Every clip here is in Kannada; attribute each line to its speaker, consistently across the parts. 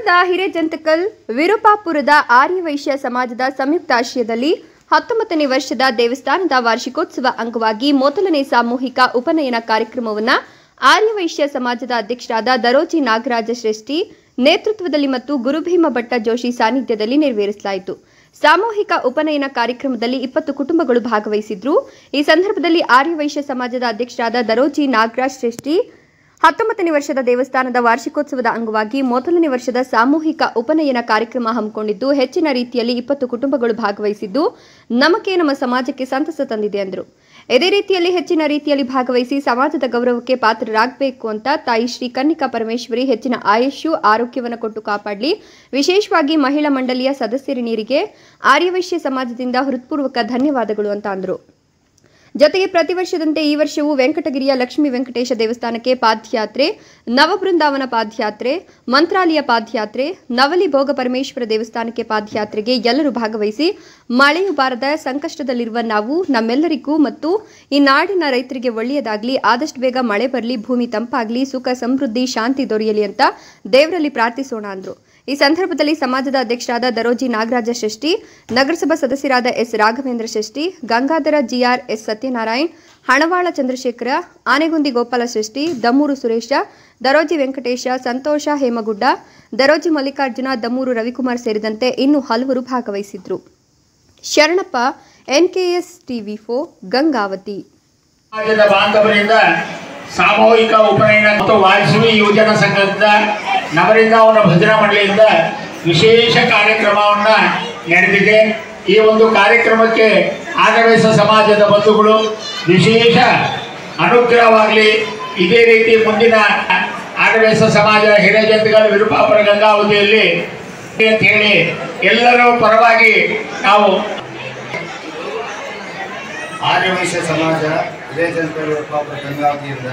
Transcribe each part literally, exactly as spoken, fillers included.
Speaker 1: ನಗರದ ಹಿರೇಜಂತಕಲ್ ವಿರುಪಾಪುರದ ಆರ್ಯವೈಶ್ಯ ಸಮಾಜದ ಸಂಯುಕ್ತಾಶ್ರಯದಲ್ಲಿ ಹತ್ತೊಂಬತ್ತನೇ ವರ್ಷದ ದೇವಸ್ಥಾನದ ವಾರ್ಷಿಕೋತ್ಸವ ಅಂಗವಾಗಿ ಮೊದಲನೇ ಸಾಮೂಹಿಕ ಉಪನಯನ ಕಾರ್ಯಕ್ರಮವನ್ನು ಆರ್ಯವೈಶ್ಯ ಸಮಾಜದ ಅಧ್ಯಕ್ಷರಾದ ದರೋಜಿ ನಾಗರಾಜ ಶ್ರೇಷ್ಠಿ ನೇತೃತ್ವದಲ್ಲಿ ಮತ್ತು ಗುರುಭೀಮ ಭಟ್ಟ ಜೋಶಿ ಸಾನ್ನಿಧ್ಯದಲ್ಲಿ ನೆರವೇರಿಸಲಾಯಿತು. ಸಾಮೂಹಿಕ ಉಪನಯನ ಕಾರ್ಯಕ್ರಮದಲ್ಲಿ ಇಪ್ಪತ್ತು ಕುಟುಂಬಗಳು ಭಾಗವಹಿಸಿದ್ರು. ಈ ಸಂದರ್ಭದಲ್ಲಿ ಆರ್ಯವೈಶ್ಯ ಸಮಾಜದ ಅಧ್ಯಕ್ಷರಾದ ದರೋಜಿ ನಾಗರಾಜ ಶ್ರೇಷ್ಠಿ ಹತ್ತೊಂಬತ್ತನೇ ವರ್ಷದ ದೇವಸ್ಥಾನದ ವಾರ್ಷಿಕೋತ್ಸವದ ಅಂಗವಾಗಿ ಮೊದಲನೇ ವರ್ಷದ ಸಾಮೂಹಿಕ ಉಪನಯನ ಕಾರ್ಯಕ್ರಮ ಹಮ್ಮಿಕೊಂಡಿದ್ದು ಹೆಚ್ಚಿನ ರೀತಿಯಲ್ಲಿ ಇಪ್ಪತ್ತು ಕುಟುಂಬಗಳು ಭಾಗವಹಿಸಿದ್ದು ನಮಗೆ ನಮ್ಮ ಸಮಾಜಕ್ಕೆ ಸಂತಸ ತಂದಿದೆ ಎಂದರು. ಇದೇ ರೀತಿಯಲ್ಲಿ ಹೆಚ್ಚಿನ ರೀತಿಯಲ್ಲಿ ಭಾಗವಹಿಸಿ ಸಮಾಜದ ಗೌರವಕ್ಕೆ ಪಾತ್ರರಾಗಬೇಕು ಅಂತ ತಾಯಿ ಶ್ರೀ ಕನ್ನಿಕಾ ಪರಮೇಶ್ವರಿ ಹೆಚ್ಚಿನ ಆಯುಷ್ಯು ಆರೋಗ್ಯವನ್ನು ಕೊಟ್ಟು ಕಾಪಾಡಲಿ. ವಿಶೇಷವಾಗಿ ಮಹಿಳಾ ಮಂಡಳಿಯ ಸದಸ್ಯರಿನೀರಿಗೆ ಆರ್ಯವೈಶ್ಯ ಸಮಾಜದಿಂದ ಹೃತ್ಪೂರ್ವಕ ಧನ್ಯವಾದಗಳು ಅಂತ ಅಂದರು. ಜೊತೆಗೆ ಪ್ರತಿ ವರ್ಷದಂತೆ ಈ ವರ್ಷವೂ ವೆಂಕಟಗಿರಿಯ ಲಕ್ಷ್ಮೀ ವೆಂಕಟೇಶ ದೇವಸ್ಥಾನಕ್ಕೆ ಪಾದಯಾತ್ರೆ, ನವಬೃಂದಾವನ ಪಾದಯಾತ್ರೆ, ಮಂತ್ರಾಲಯ ಪಾದಯಾತ್ರೆ, ನವಲಿ ಭೋಗ ಪರಮೇಶ್ವರ ದೇವಸ್ಥಾನಕ್ಕೆ ಪಾದಯಾತ್ರೆಗೆ ಎಲ್ಲರೂ ಭಾಗವಹಿಸಿ ಮಳೆಯು ಬಾರದ ಸಂಕಷ್ಟದಲ್ಲಿರುವ ನಾವು ನಮ್ಮೆಲ್ಲರಿಗೂ ಮತ್ತು ಈ ನಾಡಿನ ರೈತರಿಗೆ ಒಳ್ಳೆಯದಾಗಲಿ, ಆದಷ್ಟು ಬೇಗ ಮಳೆ ಬರಲಿ, ಭೂಮಿ ತಂಪಾಗಲಿ, ಸುಖ ಸಮೃದ್ಧಿ ಶಾಂತಿ ದೊರೆಯಲಿ ಅಂತ ದೇವರಲ್ಲಿ ಪ್ರಾರ್ಥಿಸೋಣ ಅಂದರು. ಈ ಸಂದರ್ಭದಲ್ಲಿ ಸಮಾಜದ ಅಧ್ಯಕ್ಷರಾದ ದರೋಜಿ ನಾಗರಾಜ ಶ್ರೇಷ್ಠಿ, ನಗರಸಭಾ ಸದಸ್ಯರಾದ S Raghavendra Shreshti, Gangadhara GR S Satyanarayan, Hanavala Chandrashekhara, Anegundi Gopala Shreshti, Dammur Suresha, Daroji Venkatesha, Santosha Hemagudda, Daroji Mallikarjuna, Dammur Ravikumar ಸೇರಿದಂತೆ ಇನ್ನೂ ಹಲವರು ಭಾಗವಹಿಸಿದ್ರು. Sharanappa, NKS TV four, Gangavathi.
Speaker 2: ಸಾಮೂಹಿಕ ಉಪನಯನ ಮತ್ತು ವಾಸವಿ ಯುವಜನ ಸಂಘದಿಂದ ನವರಿಂದಾವನ ಭಜನಾ ಮಂಡಳಿಯಿಂದ ವಿಶೇಷ ಕಾರ್ಯಕ್ರಮವನ್ನು ನಡೆದಿದೆ. ಈ ಒಂದು ಕಾರ್ಯಕ್ರಮಕ್ಕೆ ಆರ್ಯವೈಶ್ಯ ಸಮಾಜದ ಬಂಧುಗಳು ವಿಶೇಷ ಅನುಗ್ರಹವಾಗಲಿ, ಇದೇ ರೀತಿ ಮುಂದಿನ ಆರ್ಯವೈಶ್ಯ ಸಮಾಜ ಹಿರೇಜಂತಕಲ್ ವಿರುಪಾಪುರ ಗಂಗಾವತಿಯಲ್ಲಿ ಅಂತ ಹೇಳಿ ಎಲ್ಲರೂ ಪರವಾಗಿ ನಾವು
Speaker 3: ಆರ್ಯವೈಶ್ಯ ಸಮಾಜ ಹಿರೇಜಂತಕಲ್ ವಿರುಪಾಪುರ ಗಂಗಾವತಿಯಿಂದ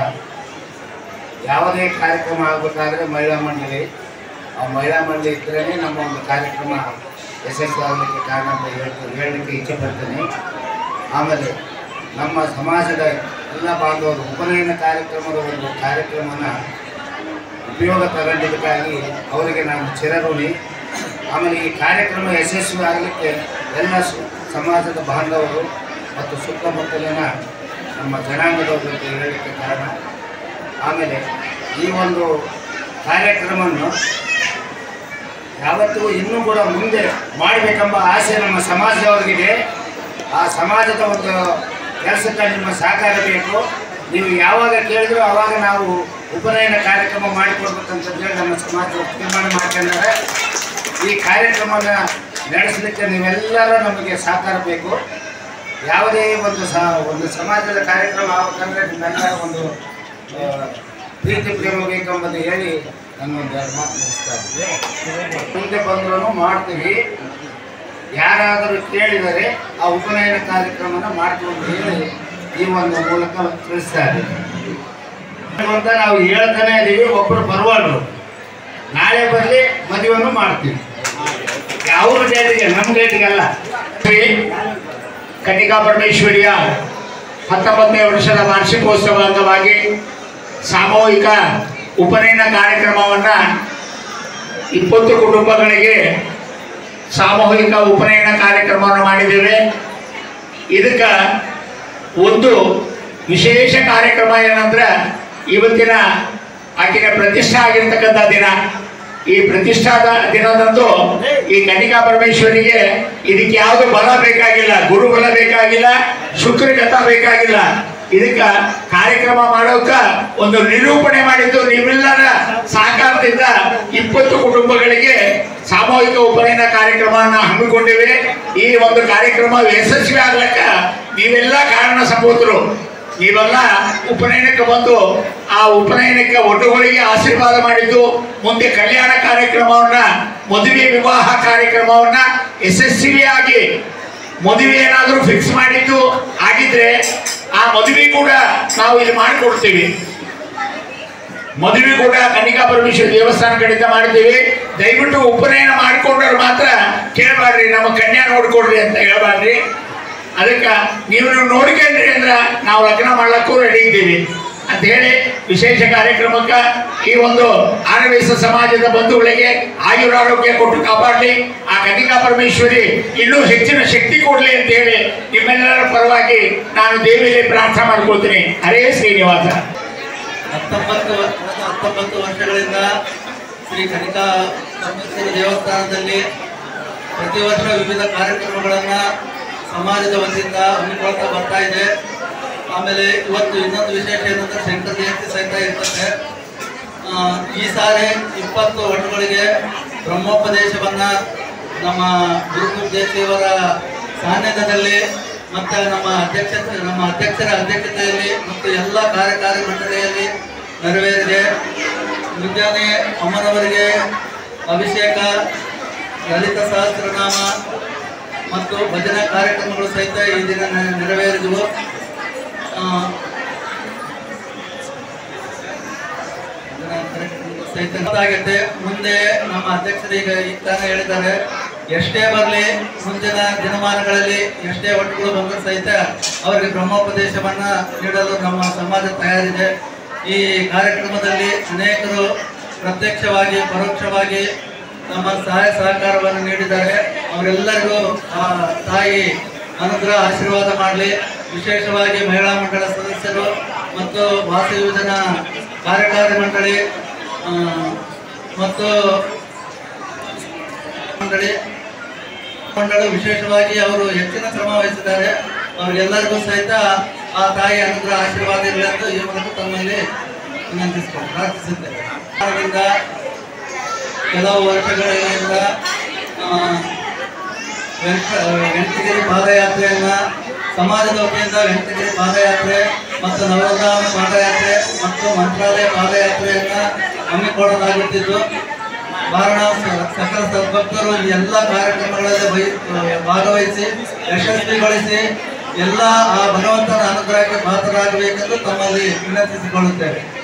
Speaker 3: ಯಾವುದೇ ಕಾರ್ಯಕ್ರಮ ಆಗಬೇಕಾದ್ರೆ ಮಹಿಳಾ ಮಂಡಳಿ ಆ ಮಹಿಳಾ ಮಂಡಳಿ ಇದ್ರೇ ನಮ್ಮ ಒಂದು ಕಾರ್ಯಕ್ರಮ ಯಶಸ್ವಿ ಆಗಲಿಕ್ಕೆ ಕಾರಣ ಅಂತ ಹೇಳ್ತೀನಿ ಹೇಳಲಿಕ್ಕೆ ಇಚ್ಛೆ ಪಡ್ತೀನಿ. ಆಮೇಲೆ ನಮ್ಮ ಸಮಾಜದ ಎಲ್ಲ ಬಾಂಧವರು ಉಪನಯನ ಕಾರ್ಯಕ್ರಮದ ಒಂದು ಕಾರ್ಯಕ್ರಮನ ಉಪಯೋಗ ತಗೊಂಡಿದ್ದಕ್ಕಾಗಿ ಅವರಿಗೆ ನಾನು ಚಿರಋಣಿ. ಆಮೇಲೆ ಈ ಕಾರ್ಯಕ್ರಮ ಯಶಸ್ವಿ ಆಗಲಿಕ್ಕೆ ಎಲ್ಲ ಸಮಾಜದ ಬಾಂಧವರು ಮತ್ತು ಸುತ್ತಮುತ್ತಲಿನ ನಮ್ಮ ಜನಾಂಗದವ್ರ ಜೊತೆ ಹೇಳಲಿಕ್ಕೆ ಕಾರಣ. ಆಮೇಲೆ ಈ ಒಂದು ಕಾರ್ಯಕ್ರಮವನ್ನು ಯಾವತ್ತೂ ಇನ್ನೂ ಕೂಡ ಮುಂದೆ ಮಾಡಬೇಕೆಂಬ ಆಸೆ ನಮ್ಮ ಸಮಾಜದವರಿಗಿದೆ. ಆ ಸಮಾಜದ ಒಂದು ಕೆಲಸಕ್ಕೆ ನಿಮ್ಮ ಸಹಕಾರ ಬೇಕು. ನೀವು ಯಾವಾಗ ಕೇಳಿದ್ರು ಆವಾಗ ನಾವು ಉಪನಯನ ಕಾರ್ಯಕ್ರಮ ಮಾಡಿಕೊಡ್ಬೇಕಂತಂದೇಳಿ ನಮ್ಮ ಸಮಾಜ ತೀರ್ಮಾನ ಮಾಡ್ಕೊಂಡಾರೆ. ಈ ಕಾರ್ಯಕ್ರಮನ ನಡೆಸಲಿಕ್ಕೆ ನೀವೆಲ್ಲರೂ ನಮಗೆ ಸಹಕಾರ ಬೇಕು. ಯಾವುದೇ ಒಂದು ಸ ಒಂದು ಸಮಾಜದ ಕಾರ್ಯಕ್ರಮ ಆಗಬೇಕಂದ್ರೆ ನಿಮ್ಮೆಲ್ಲರ ಒಂದು ಪ್ರೀತಿ ಪ್ರೇಮ ಬೇಕೆಂಬುದು ಹೇಳಿ ನನ್ನೊಂದು ಎರಡು ಮಾತು ಮುಗಿಸ್ತಾ ಇದ್ದೆ. ಮುಂದೆ ಬಂದರೂ ಮಾಡ್ತೀವಿ, ಯಾರಾದರೂ ಕೇಳಿದರೆ ಆ ಉಪನಯನ ಕಾರ್ಯಕ್ರಮನ ಮಾಡ್ಕೊಂಡು ಹೇಳಿ ಈ ಒಂದು ಮೂಲಕ ತಿಳಿಸ್ತಾ ಇದ್ದೀವಿ ಅಂತ ನಾವು ಹೇಳ್ತಾನೆ ಇದ್ದೀವಿ. ಒಬ್ಬರು ಬರುವಲ್ರು, ನಾಳೆ ಬರಲಿ ಮದುವೆಯನ್ನು ಮಾಡ್ತೀವಿ. ಅವ್ರ ಡೇಟಿಗೆ ನಮ್ಮ ಡೇಟಿಗೆಲ್ಲ. ಕನ್ನಿಕಾ ಪರಮೇಶ್ವರಿಯ ಹತ್ತೊಂಬತ್ತನೇ ವರ್ಷದ ವಾರ್ಷಿಕೋತ್ಸವ ಅಂಗವಾಗಿ ಸಾಮೂಹಿಕ ಉಪನಯನ ಕಾರ್ಯಕ್ರಮವನ್ನು ಇಪ್ಪತ್ತು ಕುಟುಂಬಗಳಿಗೆ ಸಾಮೂಹಿಕ ಉಪನಯನ ಕಾರ್ಯಕ್ರಮವನ್ನು ಮಾಡಿದ್ದೇವೆ. ಇದಕ್ಕೆ ಒಂದು ವಿಶೇಷ ಕಾರ್ಯಕ್ರಮ ಏನಂದ್ರೆ ಇವತ್ತಿನ ಆಕೆಯ ಪ್ರತಿಷ್ಠೆ ಆಗಿರ್ತಕ್ಕಂಥ ದಿನ. ಈ ಪ್ರತಿಷ್ಠಾದ ದಿನದಂದು ಈ ಕನ್ನಿಕಾ ಪರಮೇಶ್ವರಿಗೆ ಇದಕ್ಕೆ ಯಾವುದು ಬಲ ಬೇಕಾಗಿಲ್ಲ, ಗುರು ಬಲ ಬೇಕಾಗಿಲ್ಲ, ಶುಕ್ರಗತ ಬೇಕಾಗಿಲ್ಲ. ಇದಕ್ಕೆ ಕಾರ್ಯಕ್ರಮ ಮಾಡೋಕ ಒಂದು ನಿರೂಪಣೆ ಮಾಡಿದ್ದು ನೀವೆಲ್ಲರ ಸಹಕಾರದಿಂದ ಇಪ್ಪತ್ತು ಕುಟುಂಬಗಳಿಗೆ ಸಾಮೂಹಿಕ ಉಪನಯನ ಕಾರ್ಯಕ್ರಮವನ್ನು ಹಮ್ಮಿಕೊಂಡಿವೆ. ಈ ಒಂದು ಕಾರ್ಯಕ್ರಮ ಯಶಸ್ವಿ ಆಗ್ಲಕ್ಕ ನೀವೆಲ್ಲ ಕಾರಣ ಸಂಭೂತರು. ನೀವೆಲ್ಲ ಉಪನಯನಕ್ಕೆ ಬಂದು ಆ ಉಪನಯನಕ್ಕೆ ಒಟ್ಟುಗಳಿಗೆ ಆಶೀರ್ವಾದ ಮಾಡಿದ್ದು, ಮುಂದೆ ಕಲ್ಯಾಣ ಕಾರ್ಯಕ್ರಮವನ್ನ, ಮದುವೆ ವಿವಾಹ ಕಾರ್ಯಕ್ರಮವನ್ನ ಯಶಸ್ವಿಯಾಗಿ ಮದುವೆ ಏನಾದರೂ ಫಿಕ್ಸ್ ಮಾಡಿದ್ದು ಆಗಿದ್ರೆ ಆ ಮದುವೆ ಕೂಡ ನಾವು ಇಲ್ಲಿ ಮಾಡಿಕೊಡ್ತೀವಿ. ಮದುವೆ ಕೂಡ ಕನ್ನಿಕಾ ಪರಮೇಶ್ವರಿ ದೇವಸ್ಥಾನ ಕಡೆಯಿಂದ ಮಾಡಿದ್ದೀವಿ. ದಯವಿಟ್ಟು ಉಪನಯನ ಮಾಡಿಕೊಂಡ್ರೆ ಮಾತ್ರ ಕೇಳಬಾರ್ರಿ, ನಮ್ಮ ಕನ್ಯಾ ನೋಡ್ಕೊಡ್ರಿ ಅಂತ ಹೇಳ್ಬಾರ್ರಿ. ಅದಕ್ಕೆ ನೀವು ನೋಡ್ಕೊಂಡ್ರಿ ಅಂದ್ರೆ ನಾವು ಲಗ್ನ ಮಾಡ್ಲಕ್ಕೂ ರೆಡಿ ಇದ್ದೀವಿ.
Speaker 2: ಅಂತ ಹೇಳಿ ವಿಶೇಷ ಕಾರ್ಯಕ್ರಮಕ್ಕೆ ಈ ಒಂದು ಆರ್ಯವೈಶ್ಯ ಸಮಾಜದ ಬಂಧುಗಳಿಗೆ ಆಯುರಾರೋಗ್ಯ ಕೊಟ್ಟು ಕಾಪಾಡಲಿ, ಆ ಕನ್ನಿಕಾ ಪರಮೇಶ್ವರಿ ಇನ್ನೂ ಹೆಚ್ಚಿನ ಶಕ್ತಿ ಕೊಡಲಿ ಅಂತ ಹೇಳಿ ನಿಮ್ಮೆಲ್ಲರ ಪರವಾಗಿ ನಾನು ದೇವಿಯಲ್ಲಿ ಪ್ರಾರ್ಥನೆ ಮಾಡ್ಕೊಳ್ತೀನಿ. ಹರೇ ಶ್ರೀನಿವಾಸ.
Speaker 4: ಹತ್ತೊಂಬತ್ತು ಹತ್ತೊಂಬತ್ತು ವರ್ಷಗಳಿಂದ ಶ್ರೀ ಕನ್ನಿಕಾ ಪರಮೇಶ್ವರಿ ದೇವಸ್ಥಾನದಲ್ಲಿ ಪ್ರತಿ ವರ್ಷ ವಿವಿಧ ಕಾರ್ಯಕ್ರಮಗಳನ್ನು ಸಮಾಜದ ವತಿಯಿಂದ ಹಮ್ಮಿಕೊಳ್ತಾ ಬರ್ತಾ ಇದೆ. ಆಮೇಲೆ ಇವತ್ತು ಇನ್ನೊಂದು ವಿಶೇಷ ಏನಂದ್ರೆ ಶಂಕರ ಜಯಂತಿ ಸಹಿತ ಇರ್ತದೆ. ಈ ಸಾರಿ ಇಪ್ಪತ್ತು ವರ್ಷಗಳಿಗೆ ಬ್ರಹ್ಮೋಪದೇಶವನ್ನು ನಮ್ಮ ಗುರುಗುರುದೇವರ ಸಾನ್ನಿಧ್ಯದಲ್ಲಿ ಮತ್ತು ನಮ್ಮ ಅಧ್ಯಕ್ಷ ನಮ್ಮ ಅಧ್ಯಕ್ಷರ ಅಧ್ಯಕ್ಷತೆಯಲ್ಲಿ ಮತ್ತು ಎಲ್ಲ ಕಾರ್ಯಕಾರಿ ಮಂಡಳಿಯಲ್ಲಿ ನೆರವೇರಿದೆ. ಮುಂಜಾನೆ ಅಮ್ಮನವರಿಗೆ ಅಭಿಷೇಕ, ಲಲಿತ ಸಹಸ್ರನಾಮ ಮತ್ತು ಭಜನಾ ಕಾರ್ಯಕ್ರಮಗಳು ಸಹಿತ ಈ ದಿನ ನೆರವೇರಿದವು. ಸಹಿತ ಆಗತ್ತೆ. ಮುಂದೆ ನಮ್ಮ ಅಧ್ಯಕ್ಷರೀಗ ಈಗ ತಾನೇ ಹೇಳಿದ್ದಾರೆ, ಎಷ್ಟೇ ಬರಲಿ ಮುಂದಿನ ದಿನಮಾನಗಳಲ್ಲಿ ಎಷ್ಟೇ ಒಟ್ಟುಗಳು ಬಂದರೂ ಸಹಿತ ಅವರಿಗೆ ಬ್ರಹ್ಮೋಪದೇಶವನ್ನ ನೀಡಲು ನಮ್ಮ ಸಮಾಜ ತಯಾರಿದೆ. ಈ ಕಾರ್ಯಕ್ರಮದಲ್ಲಿ ಅನೇಕರು ಪ್ರತ್ಯಕ್ಷವಾಗಿ ಪರೋಕ್ಷವಾಗಿ ನಮ್ಮ ಸಹಾಯ ಸಹಕಾರವನ್ನು ನೀಡಿದ್ದಾರೆ. ಅವರೆಲ್ಲರಿಗೂ ಆ ತಾಯಿ ಅನುಗ್ರಹ ಆಶೀರ್ವಾದ ಮಾಡಲಿ. ವಿಶೇಷವಾಗಿ ಮಹಿಳಾ ಮಂಡಳ ಸದಸ್ಯರು ಮತ್ತು ವಾಸು ಯೋಜನಾ ಕಾರ್ಯಕಾರಿ ಮಂಡಳಿ ಮತ್ತು ಮಂಡಳಿ ಮಂಡಳಿ ವಿಶೇಷವಾಗಿ ಅವರು ಹೆಚ್ಚಿನ ಶ್ರಮ ವಹಿಸಿದ್ದಾರೆ. ಅವರಿಗೆಲ್ಲರಿಗೂ ಸಹಿತ ಆ ತಾಯಿ ಅನುಗ್ರಹ ಆಶೀರ್ವಾದ ಇರಲಿ ಎಂದು ಈ ಮೂಲಕ ತಮ್ಮಲ್ಲಿ ವಿನಂತಿಸಿಕೊಂಡು ಪ್ರಾರ್ಥಿಸುತ್ತೇವೆ. ಆದ್ದರಿಂದ ಕೆಲವು ವರ್ಷಗಳಿಂದ ವೆಂಕಟಗಿರಿ ಪಾದಯಾತ್ರೆಯನ್ನು ಸಮಾಜದ ವತಿಯಿಂದ ವೆಂಕಟಗಿರಿ ಪಾದಯಾತ್ರೆ ಮತ್ತು ನವಧಾಮ ಪಾದಯಾತ್ರೆ ಮತ್ತು ಮಂತ್ರಾಲಯ ಪಾದಯಾತ್ರೆಯನ್ನು ಹಮ್ಮಿಕೊಳ್ಳಲಾಗುತ್ತಿದ್ದು, ಕಾರಣ ಸಕಲ ಸದ್ಭಕ್ತರು ಈ ಎಲ್ಲ ಕಾರ್ಯಕ್ರಮಗಳಲ್ಲಿ ಭಾಗವಹಿಸಿ ಯಶಸ್ವಿಗೊಳಿಸಿ ಎಲ್ಲ ಆ ಭಗವಂತನ ಅನುಗ್ರಹಕ್ಕೆ ಪಾತ್ರರಾಗಬೇಕೆಂದು ತಮ್ಮಲ್ಲಿ ವಿನಂತಿಸಿಕೊಳ್ಳುತ್ತೇವೆ.